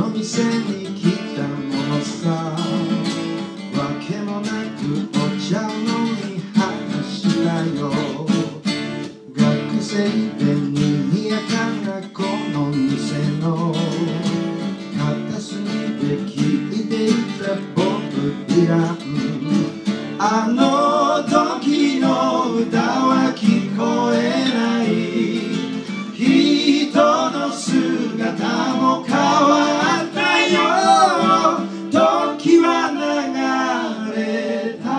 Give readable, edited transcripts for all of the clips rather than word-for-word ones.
の店に来たものさ、わけもなくお茶を飲み話したよ。学生でにやかなこの店の片隅で聴いていたボブ・ディラン。あの時の歌は聞こえない、人の姿も変わったよ。時は流れた。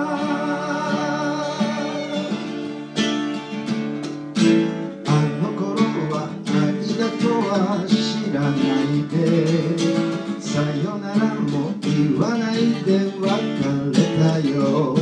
あの頃は愛だとは知らないで、さよならも言わないで別れたよ。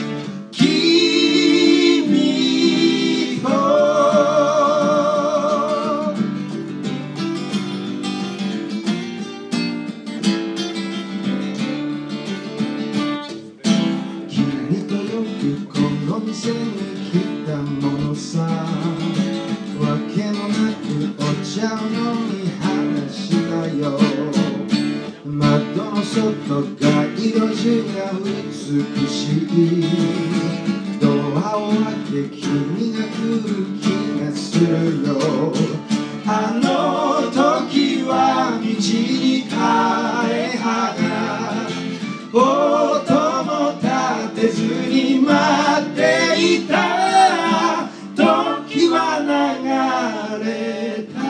君とよくこの店に来たものさ、わけもなくお茶を飲み話したよ。窓の外街路樹が美しい、ドアを開け君が来る気がするよ。あの時は道に枯れ葉が音も立てずに待っていた。時は流れた。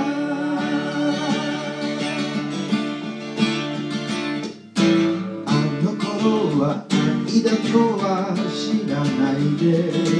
あの頃は愛だとは知らないで、